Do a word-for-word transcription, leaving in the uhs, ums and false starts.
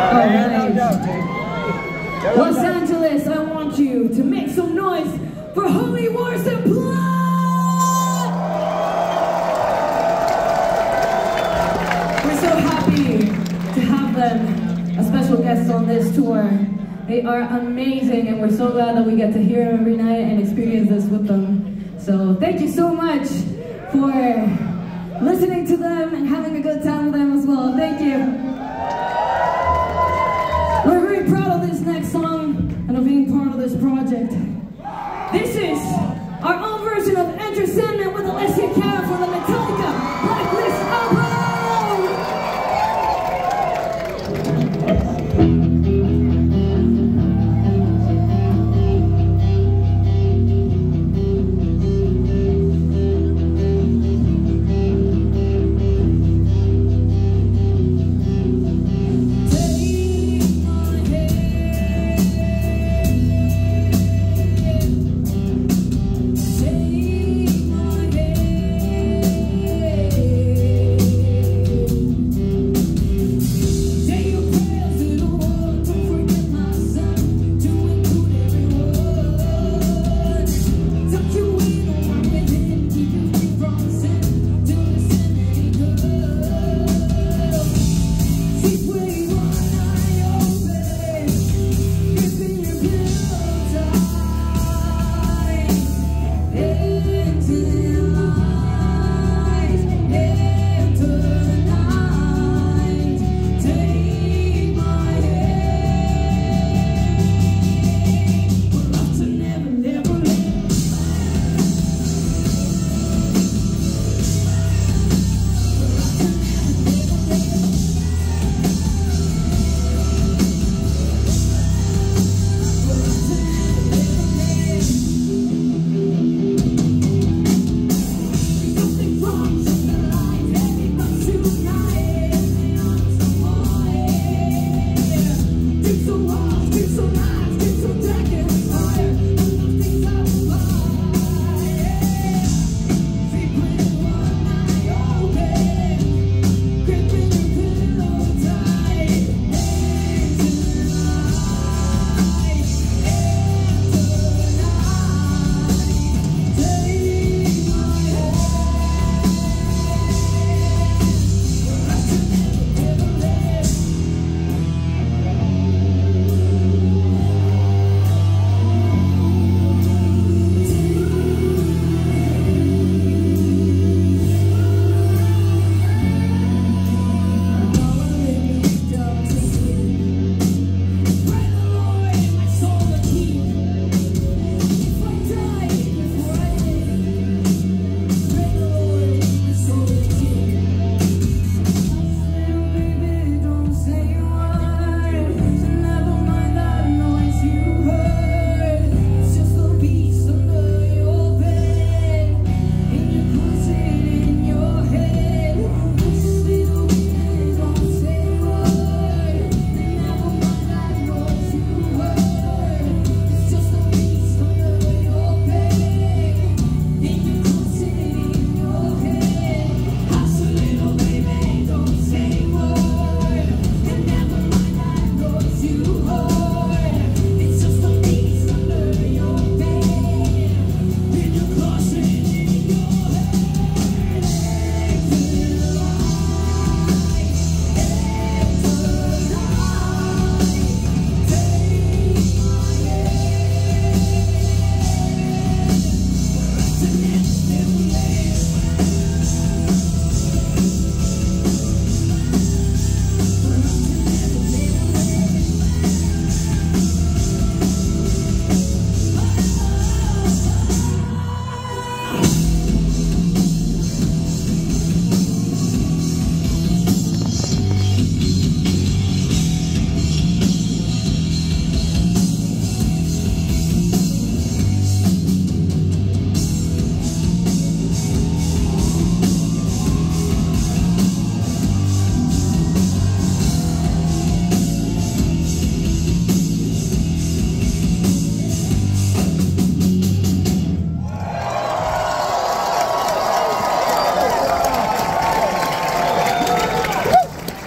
Alright. Los Angeles, I want you to make some noise for Holy Wars and Blood! We're so happy to have them as special guests on this tour. They are amazing, and we're so glad that we get to hear them every night and experience this with them. So thank you so much for listening to them and having a good time with them.